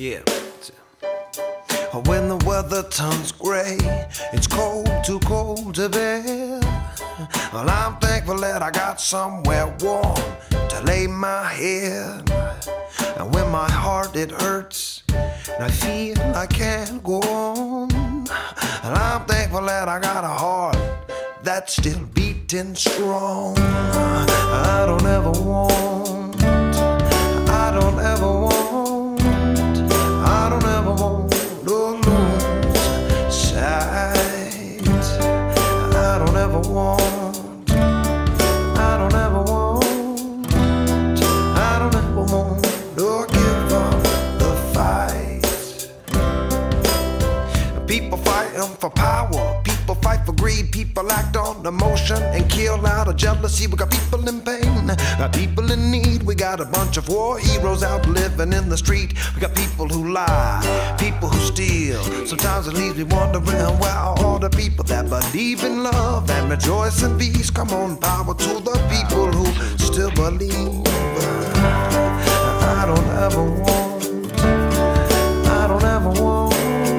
Yeah. When the weather turns gray, it's cold, too cold to bear. Well, I'm thankful that I got somewhere warm to lay my head. And when my heart it hurts and I feel I can't go on, and I'm thankful that I got a heart that's still beating strong. I don't ever want, I don't ever want, I don't ever want to lose sight. I don't ever want, I don't ever want, I don't ever want to give up the fight. People fighting for power, people fight for greed, people act on emotion and kill out of jealousy. We got people in pain, got people in need. We got a bunch of war heroes out living in the street. We got people who lie, people who steal. Sometimes it leaves me wondering, where are all the people that believe in love and rejoice in peace? Come on, power to the people who still believe. I don't ever want, I don't ever want,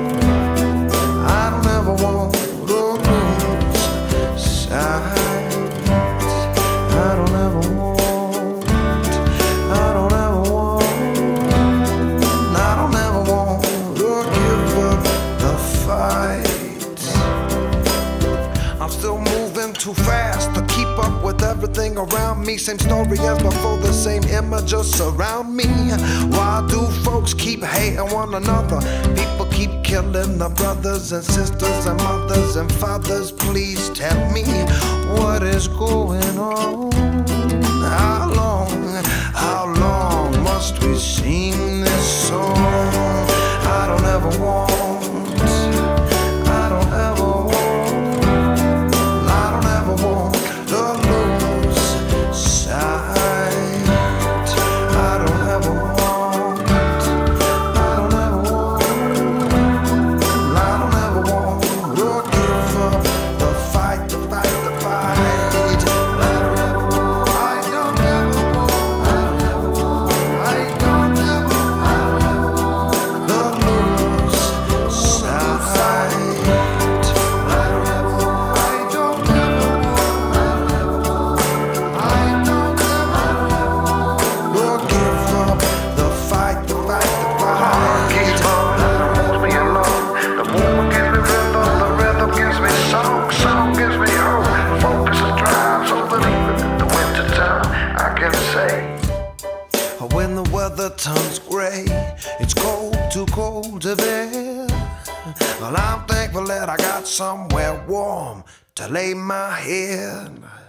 I don't ever want to lose sight. I don't ever want, I don't ever want, I don't ever want to give up the fight. I'm still moving too fast to keep up with everything around me. Same story as before, the same images surround me. Why do folks keep hating one another? People keep killing their brothers and sisters and mothers and fathers. Please tell me what is going on. How long must we sing this song? I don't ever want, I don't ever want, I don't ever want to lose sight. I don't ever want, I don't ever want, I don't ever want to give up the fight, the fight, the fight. When the weather turns gray, it's cold, too cold to bear. Well, I'm thankful that I got somewhere warm to lay my head.